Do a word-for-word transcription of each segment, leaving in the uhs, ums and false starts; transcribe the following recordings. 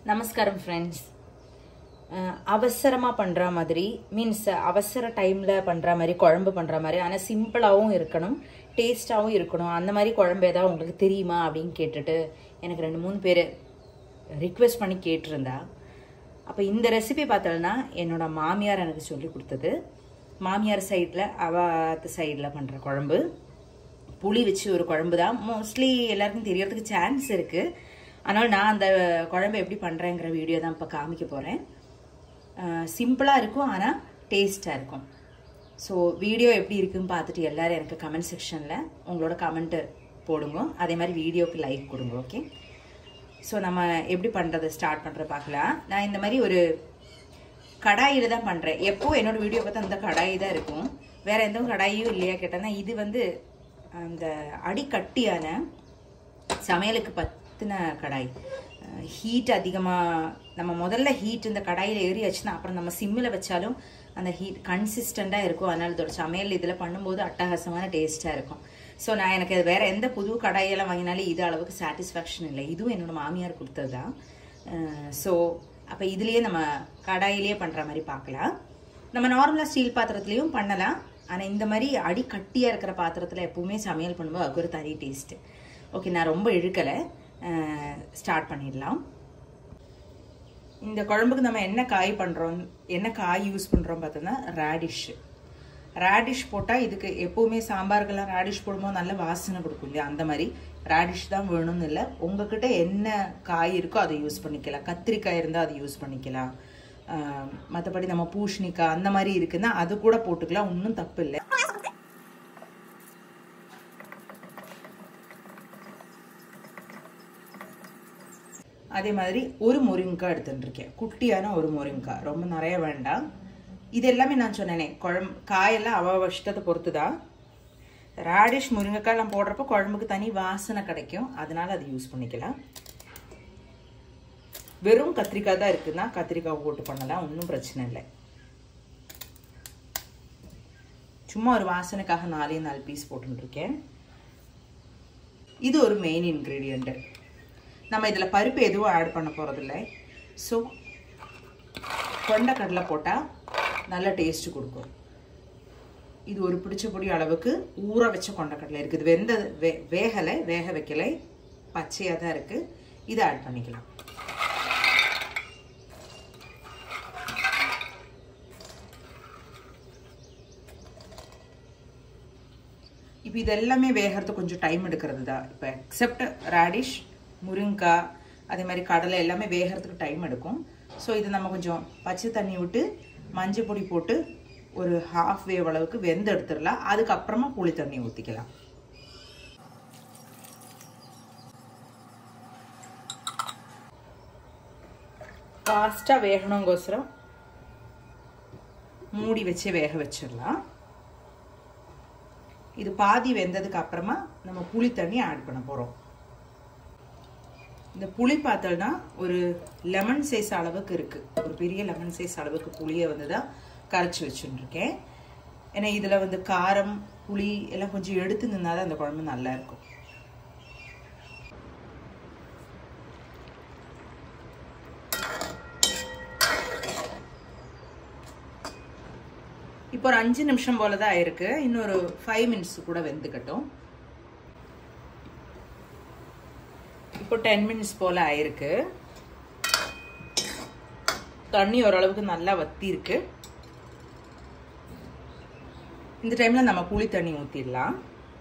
நமஸ்காரம் ஃப்ரெண்ட்ஸ். அவசரமாக பண்ணுற மாதிரி மீன்ஸ் அவசர டைமில் பண்ணுற மாதிரி குழம்பு பண்ணுற மாதிரி, ஆனால் சிம்பிளாகவும் இருக்கணும், டேஸ்ட்டாகவும் இருக்கணும். அந்த மாதிரி குழம்பு ஏதாவது உங்களுக்கு தெரியுமா அப்படின்னு கேட்டுட்டு எனக்கு ரெண்டு மூணு பேர் ரிக்வெஸ்ட் பண்ணி கேட்டிருந்தா. அப்போ இந்த ரெசிபி பார்த்தோன்னா என்னோடய மாமியார் எனக்கு சொல்லி கொடுத்தது. மாமியார் சைடில் அவாத்து சைடில் பண்ணுற குழம்பு, புளி வச்சு ஒரு குழம்பு தான். மோஸ்ட்லி எல்லாருக்கும் தெரியறதுக்கு சான்ஸ் இருக்குது. அதனால் நான் அந்த குழம்பு எப்படி பண்ணுறேங்கிற வீடியோ தான் இப்போ காமிக்க போகிறேன். சிம்பிளாக இருக்கும், ஆனால் டேஸ்ட்டாக இருக்கும். ஸோ வீடியோ எப்படி இருக்குன்னு பார்த்துட்டு எல்லோரும் எனக்கு கமெண்ட் செக்ஷனில் உங்களோட கமெண்ட்டு போடுங்க. அதே மாதிரி வீடியோவுக்கு லைக் கொடுங்க. ஓகே, ஸோ நம்ம எப்படி பண்ணுறது ஸ்டார்ட் பண்ணுறது பார்க்கலாம். நான் இந்த மாதிரி ஒரு கடாயில் தான் பண்ணுறேன். எப்போது என்னோடய வீடியோ பார்த்தா அந்த கடாயி தான் இருக்கும், வேறு எந்த கடாயும் இல்லையா கேட்டேன்னா இது வந்து அந்த அடிக்கட்டியான சமையலுக்கு பற்றின கடாய். ஹீட் அதிகமாக நம்ம முதல்ல ஹீட் இந்த கடாயில் ஏறியாச்சுன்னா அப்புறம் நம்ம சிம்மில் வச்சாலும் அந்த ஹீட் கன்சிஸ்டண்ட்டாக இருக்கும். அதனால் இதோட சமையல் இதில் பண்ணும்போது அட்டகாசமான டேஸ்ட்டாக இருக்கும். ஸோ நான் எனக்கு வேறு எந்த புது கடாயெல்லாம் வாங்கினாலும் இது அளவுக்கு சாட்டிஸ்ஃபேக்ஷன் இல்லை. இதுவும் என்னோட மாமியார் கொடுத்தது தான். ஸோ அப்போ இதுலேயே நம்ம கடாயிலேயே பண்ணுற மாதிரி பார்க்கலாம். நம்ம நார்மலாக ஸ்டீல் பாத்திரத்துலேயும் பண்ணலாம், ஆனால் இந்த மாதிரி அடி கட்டியாக இருக்கிற பாத்திரத்தில் எப்பவுமே சமையல் பண்ணும்போது அது ஒரு தனி டேஸ்ட்டு. ஓகே, நான் ரொம்ப இழுக்கலை, ஸ்டார்ட் பண்ணிடலாம். இந்த குழம்புக்கு நம்ம என்ன காய் பண்ணுறோம், என்ன காய் யூஸ் பண்ணுறோம் பார்த்தோன்னா ரேடிஷ். ரேடிஷ் போட்டால் இதுக்கு எப்போவுமே சாம்பாருக்கெல்லாம் ரேடிஷ் போடும்போது நல்ல வாசனை கொடுக்கும் இல்லையா, அந்த மாதிரி ரேடிஷ் தான் வேணும்னு இல்லை. உங்ககிட்ட என்ன காய் இருக்கோ அதை யூஸ் பண்ணிக்கலாம். கத்திரிக்காய் இருந்தால் அதை யூஸ் பண்ணிக்கலாம். மற்றபடி நம்ம பூஷணிக்காய் அந்த மாதிரி இருக்குன்னா அது கூட போட்டுக்கலாம், ஒன்றும் தப்பு இல்லை. அதே மாதிரி ஒரு முருங்கைக்காய் எடுத்துட்டுருக்கேன், குட்டியான ஒரு முருங்கைக்காய், ரொம்ப நிறைய வேண்டாம். இது எல்லாமே நான் சொன்னேனே குழம்பு காயெல்லாம் அவ இஷ்டத்தை பொறுத்து தான். ரேடிஷ் முருங்கைக்காயெல்லாம் போடுறப்போ குழம்புக்கு தனி வாசனை கிடைக்கும், அதனால அது யூஸ் பண்ணிக்கலாம். வெறும் கத்திரிக்காய் தான் இருக்குன்னா கத்திரிக்காய் போட்டு பண்ணலாம், ஒன்றும் பிரச்சனை இல்லை. சும்மா ஒரு வாசனைக்காக நாலே நாலு பீஸ் போட்டுருக்கேன். இது ஒரு மெயின் இன்க்ரீடியண்ட்டு. நம்ம இதில் பருப்பு எதுவும் ஆட் பண்ண போகிறதில்ல. ஸோ கொண்டைக்கடலை போட்டால் நல்ல டேஸ்ட்டு கொடுக்கும். இது ஒரு பிடிச்ச பொடி அளவுக்கு ஊற வச்ச கொண்டைக்கடலை இருக்குது. வெந்த வே வேகலை வேக வைக்கலை, பச்சையாக தான் இருக்குது. இதை ஆட் பண்ணிக்கலாம். இப்போ இது எல்லாமே வேகிறது கொஞ்சம் டைம் எடுக்கிறது தான். இப்போ எக்ஸப்ட் ரேடிஷ், முருங்கைக்காய், அதே மாதிரி கடலை எல்லாமே வேகிறதுக்கு டைம் எடுக்கும். ஸோ இது நம்ம கொஞ்சம் பச்சை தண்ணி விட்டு மஞ்சள் பொடி போட்டு ஒரு ஹாஃப் வேவ் அளவுக்கு வெந்து எடுத்துடலாம். அதுக்கப்புறமா புளி தண்ணி ஊற்றிக்கலாம். ஃபாஸ்ட்டாக வேகணுங்கோசரம் மூடி வச்சு வேக வச்சிடலாம். இது பாதி வெந்ததுக்கு அப்புறமா நம்ம புளி தண்ணி ஆட் பண்ண போகிறோம். இந்த புளி பார்த்தோன்னா ஒரு லெமன் சைஸ் அளவுக்கு இருக்குது. ஒரு பெரிய லெமன் சைஸ் அளவுக்கு புளியை வந்து தான் கரைச்சி வச்சுருக்கேன். ஏன்னா இதில் வந்து காரம் புளி எல்லாம் கொஞ்சம் எடுத்து நின்னா தான் அந்த குழம்பு நல்லா இருக்கும். இப்போ ஒரு அஞ்சு நிமிஷம் போல தான் ஆயிருக்கு. இன்னொரு ஃபைவ் மினிட்ஸ் கூட வெந்துக்கட்டும். இப்போ டென் மினிட்ஸ் போல் ஆயிருக்கு. தண்ணி ஓரளவுக்கு நல்லா வத்தி இருக்கு. இந்த டைமில் நம்ம புளி தண்ணி ஊற்றிடலாம்.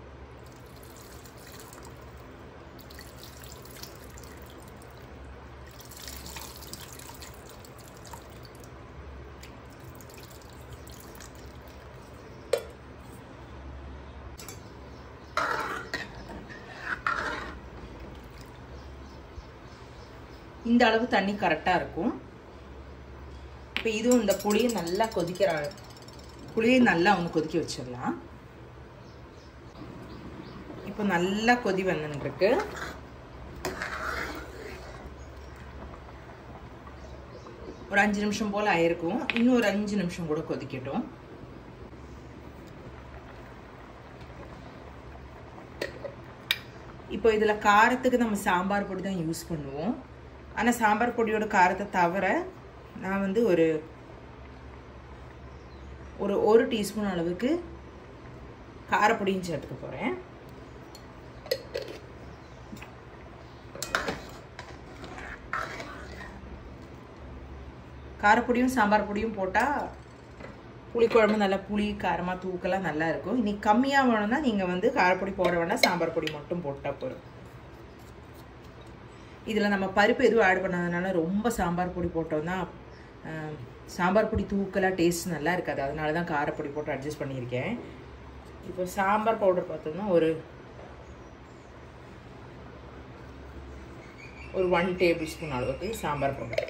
இந்த அளவு தண்ணி கரெக்டாக இருக்கும். இப்போ இதுவும் இந்த புளியை நல்லா கொதிக்கிற புளியை நல்லா ஒன்று கொதிக்க வச்சிடலாம். இப்போ நல்லா கொதி வந்துருக்கு. ஒரு அஞ்சு நிமிஷம் போல் ஆயிருக்கும். இன்னும் ஒரு அஞ்சு நிமிஷம் கூட கொதிக்கட்டும். இப்போ இதில் காரத்துக்கு நம்ம சாம்பார் பொடி தான் யூஸ் பண்ணுவோம். ஆனால் சாம்பார் பொடியோட காரத்தை தவிர நான் வந்து ஒரு ஒரு ஒரு டீஸ்பூன் அளவுக்கு காரப்பொடியும் சேர்த்துக்க போகிறேன். காரப்பொடியும் சாம்பார் பொடியும் போட்டால் புளிக்குழம்பு நல்லா புளி காரமாக தூக்கெல்லாம் நல்லா இருக்கும். இன்னைக்கு கம்மியாக வேணும்னா நீங்கள் வந்து காரப்பொடி போட வேண்டாம், சாம்பார் பொடி மட்டும் போட்டால் போதும். இதில் நம்ம பருப்பு எதுவும் ஆட் பண்ணாதனால ரொம்ப சாம்பார் பொடி போட்டோம்னா சாம்பார் பொடி தூக்கெல்லாம் டேஸ்ட் நல்லா இருக்காது. அதனால தான் காரப்பொடி போட்டு அட்ஜஸ்ட் பண்ணியிருக்கேன். இப்போ சாம்பார் பவுடர் பார்த்தோம்னா ஒரு ஒரு ஒன் டேபிள் ஸ்பூன் அளவுக்கு சாம்பார் பவுடர்.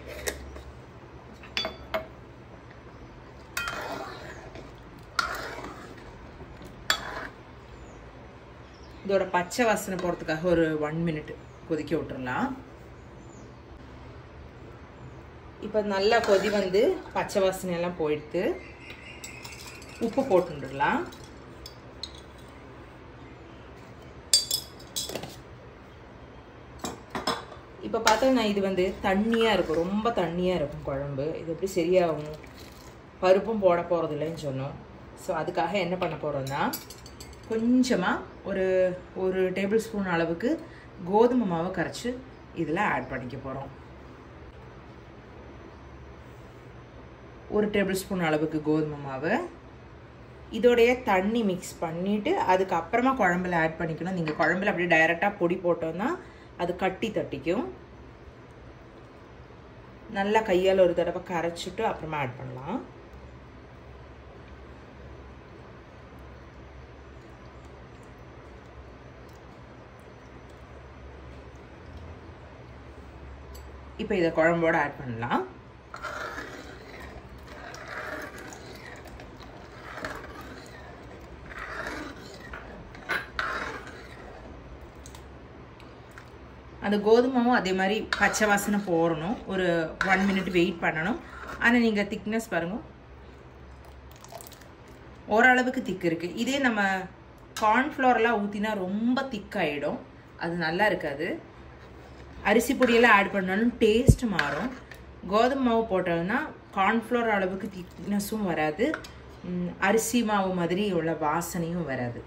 இதோட பச்சை வாசனை போகிறதுக்காக ஒரு ஒன் மினிட் கொதிக்க விட்டுறலாம். இப்போ நல்லா கொதி வந்து பச்சை வாசனை எல்லாம் போயிடுத்து. உப்பு போட்டுடலாம். இப்போ பார்த்தோம்னா இது வந்து தண்ணியாக இருக்கும், ரொம்ப தண்ணியாக இருக்கும் குழம்பு. இது எப்படி சரியாகும்? பருப்பும் போட போகிறது இல்லைன்னு சொன்னோம். ஸோ அதுக்காக என்ன பண்ண போகிறோம்னா கொஞ்சமாக ஒரு ஒரு டேபிள் ஸ்பூன் அளவுக்கு கோதுமை மாவை கரைச்சி இதில் ஆட் பண்ணிக்க போகிறோம். ஒரு டேபிள் ஸ்பூன் அளவுக்கு கோதுமை மாவு இதோடைய தண்ணி மிக்ஸ் பண்ணிவிட்டு அதுக்கப்புறமா குழம்புல ஆட் பண்ணிக்கணும். நீங்கள் குழம்புல அப்படியே டைரெக்டாக பொடி போட்டோன்னா அது கட்டி தட்டிக்கும். நல்லா கையால் ஒரு தடவை கரைச்சிட்டு அப்புறமா ஆட் பண்ணலாம். இப்போ இதை குழம்போட ஆட் பண்ணலாம். அந்த கோதுமாவும் அதே மாதிரி பச்சை வாசனை போடணும். ஒரு ஒன் மினிட் வெயிட் பண்ணணும். ஆனால் நீங்கள் திக்னஸ் பாருங்கள், ஓரளவுக்கு திக் இருக்குது. இதே நம்ம கார்ன்ஃப்ளவர்லாம் ஊற்றினா ரொம்ப திக்காயிடும், அது நல்லா இருக்காது. அரிசி பொடியெல்லாம் ஆட் பண்ணாலும் டேஸ்ட் மாறும். கோதுமை மாவு போட்டோம்னா கார்ன்ஃப்ளவர் அளவுக்கு திக்னஸும் வராது, அரிசி மாவு மாதிரி உள்ள வாசனையும் வராது.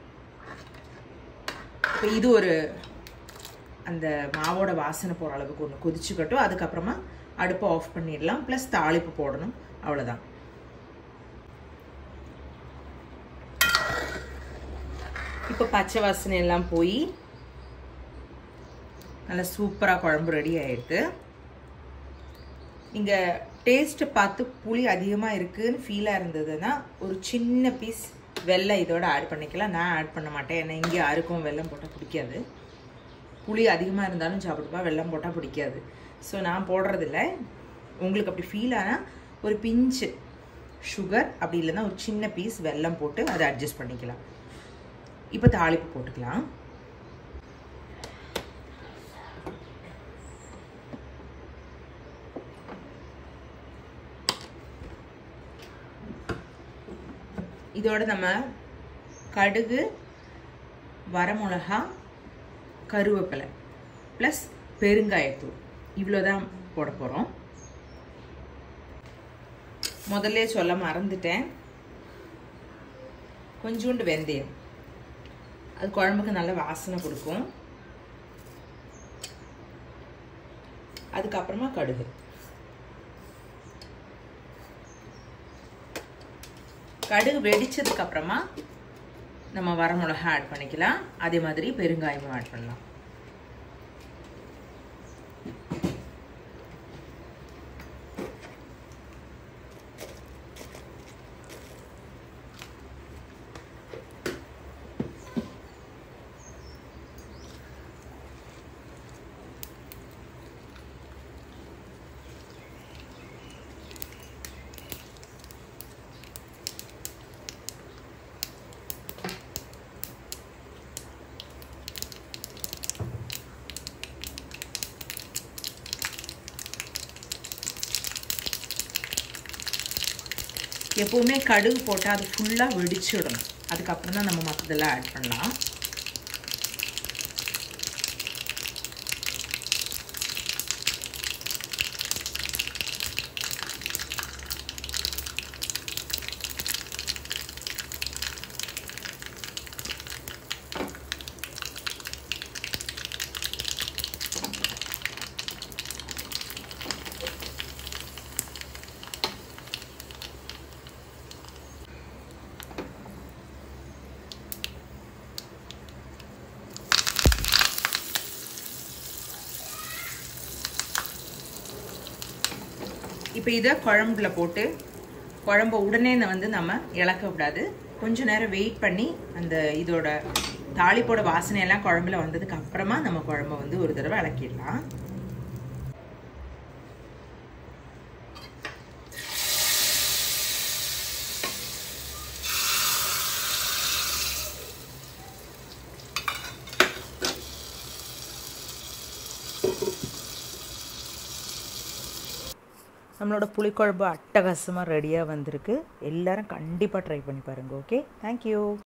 இப்போ இது ஒரு அந்த மாவோட வாசனை போகிற அளவுக்கு ஒன்று கொதிச்சுக்கட்டும். அதுக்கப்புறமா அடுப்பை ஆஃப் பண்ணிடலாம். ப்ளஸ் தாளிப்பு போடணும், அவ்வளோதான். இப்போ பச்சை வாசனை எல்லாம் போய் நல்லா சூப்பராக குழம்பு ரெடி ஆகிடுது. நீங்கள் டேஸ்ட்டு பார்த்து புளி அதிகமாக இருக்குதுன்னு ஃபீலாக இருந்ததுன்னா ஒரு சின்ன பீஸ் வெல்லம் இதோட ஆட் பண்ணிக்கலாம். நான் ஆட் பண்ண மாட்டேன், ஏன்னா இங்கே யாருக்கும் வெல்லம் போட்டால் பிடிக்காது. புளி அதிகமாக இருந்தாலும் சாப்பிடுப்பா, வெல்லம் போட்டால் பிடிக்காது. ஸோ நான் போடுறதில்ல. உங்களுக்கு அப்படி ஃபீல் ஆனால் ஒரு பிஞ்சு சுகர், அப்படி இல்லைன்னா ஒரு சின்ன பீஸ் வெல்லம் போட்டு அதை அட்ஜஸ்ட் பண்ணிக்கலாம். இப்போ தாளிப்பு போட்டுக்கலாம். இதோட நம்ம கடுகு, வரமிளகா, கருவேப்பிலை ப்ளஸ் பெருங்காயத்தூள் இவ்வளோதான் போட போகிறோம். முதல்ல சொல்ல மறந்துட்டேன், கொஞ்சோண்டு வெந்தயம், அது குழம்புக்கு நல்ல வாசனை கொடுக்கும். அதுக்கப்புறமா கடுகு, கடுகு வெடிச்சதுக்கு அப்புறமா நம்ம வரமிளகா ஆட் பண்ணிக்கலாம். அதே மாதிரி பெருங்காயமும் ஆட் பண்ணலாம். எப்பவுமே கடுகு போட்டால் அது ஃபுல்லாக வெடிச்சுடணும். அதுக்கப்புறம் தான் நம்ம மற்றதெல்லாம் ஆட் பண்ணலாம். இப்போ இதை குழம்புல போட்டு குழம்பு உடனே வந்து நம்ம இழக்க விடாது, கொஞ்ச நேரம் வெயிட் பண்ணி அந்த இதோட தாளிப்போட வாசனையெல்லாம் குழம்புல வந்ததுக்கு அப்புறமா நம்ம குழம்பை வந்து ஒரு தடவை இளக்கிடலாம். நம்மளோட புளிக்குழம்பு அட்டகாசமாக ரெடியாக வந்திருக்கு. எல்லாரும் கண்டிப்பாக ட்ரை பண்ணி பாருங்கள். Okay, thank you.